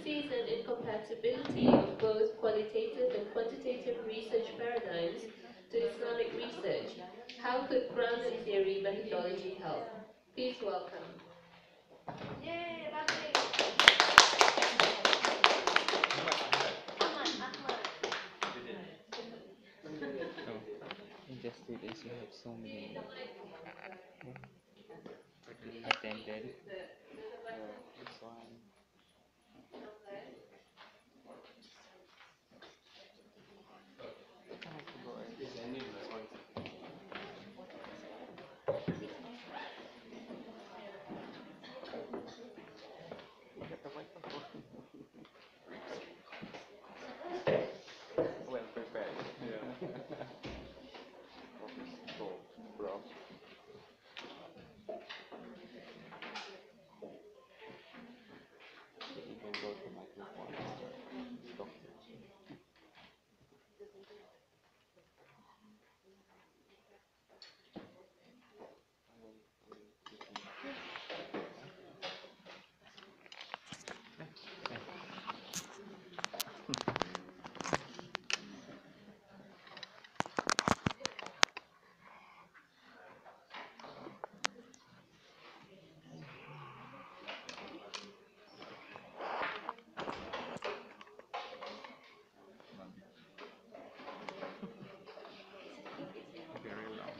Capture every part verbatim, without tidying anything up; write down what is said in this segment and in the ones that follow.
sees an incompatibility of both qualitative and quantitative research paradigms to Islamic research. How could grounded theory methodology help? Please welcome. Yay, So, in just three days, you have so many attended. So, this one. I have to go early. Get the microphone. Well prepared. Yeah. Go, bro. You can go to microphone or talk. Very long.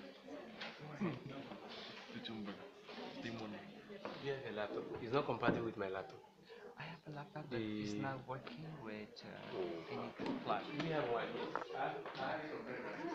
Yeah, a laptop. It's not compatible with my laptop. I have a laptop that The- is not working with uh, any plug. We have one.